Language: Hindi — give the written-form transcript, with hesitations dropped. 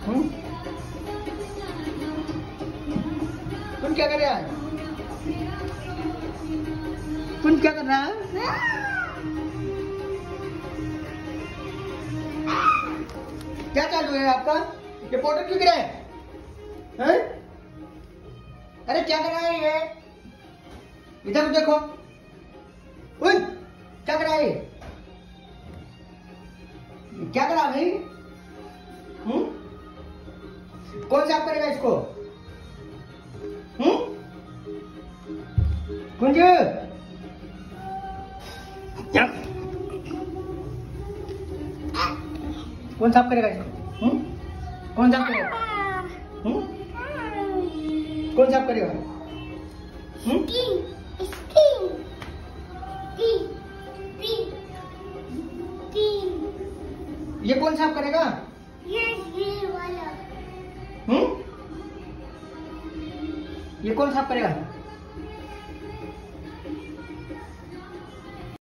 तुम क्या कर रहा है? तुम क्या कर रहा है? क्या चालू है आपका? ये पाउडर क्यों गिरा है? हैं? अरे क्या कर रहा है ये? इधर देखो। उन, क्या कर रहा है? क्या कर रहा है भाई? कौन साफ करेगा इसको? कुंज, क्या? कौन साफ करेगा इसको? कौन साफ करेगा? कौन साफ करेगा? ये कौन साफ करेगा? ये वाला। ये कौन साफ करेगा?